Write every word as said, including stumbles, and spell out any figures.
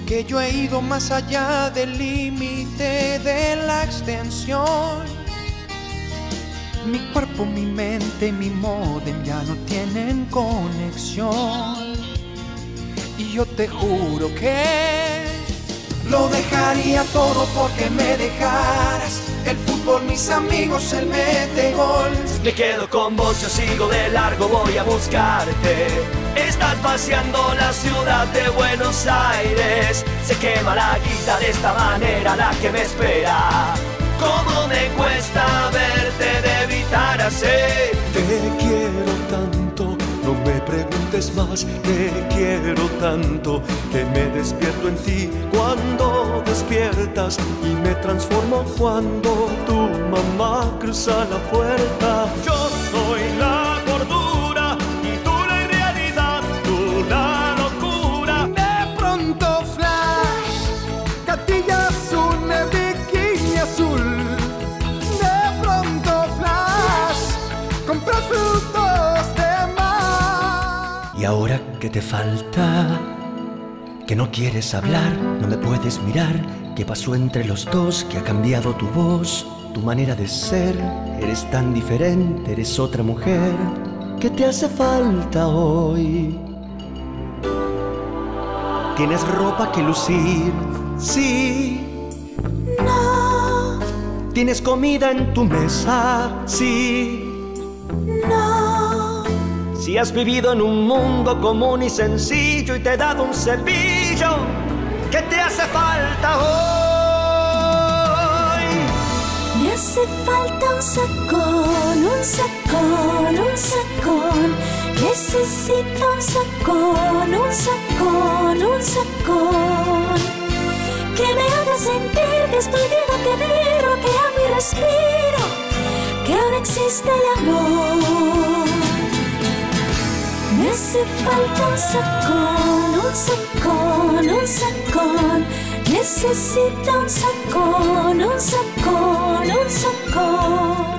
que yo he ido más allá del límite de la extensión. Mi cuerpo, mi mente, mi módem ya no tienen conexión. Y yo te juro que lo dejaría todo porque me dejaras. El fútbol, mis amigos, el mete gol. Me quedo con vos, yo sigo de largo, voy a buscarte. Estás vaciando la ciudad de Buenos Aires. Se quema la guita de esta manera la que me espera. Cómo me cuesta verte de evitar así. Te quiero tanto, no me preguntes más. Te quiero tanto que me despierto en ti cuando despiertas y me transformo cuando tu mamá cruza la puerta. Yo soy la cordura y tú la irrealidad, tú la locura. De pronto flash, gatillas, un bikini azul. De pronto flash, compras frutos de mar. ¿Y ahora qué te falta? Que no quieres hablar, no me puedes mirar. ¿Qué pasó entre los dos? ¿Qué ha cambiado tu voz? Tu manera de ser, eres tan diferente, eres otra mujer. ¿Qué te hace falta hoy? ¿Tienes ropa que lucir? Sí. No. ¿Tienes comida en tu mesa? Sí. No. Si has vivido en un mundo común y sencillo y te he dado un cepillo, ¿qué te hace falta hoy? Me hace falta un sacón, un sacón, un sacón. Necesito un sacón, un sacón, un sacón. Que me haga sentir que estoy viva, que vivo, que amo y respiro, que ahora existe el amor. Me hace falta un sacón, un sacón, un sacón. Necesito un sacón, un sacón, un sacón.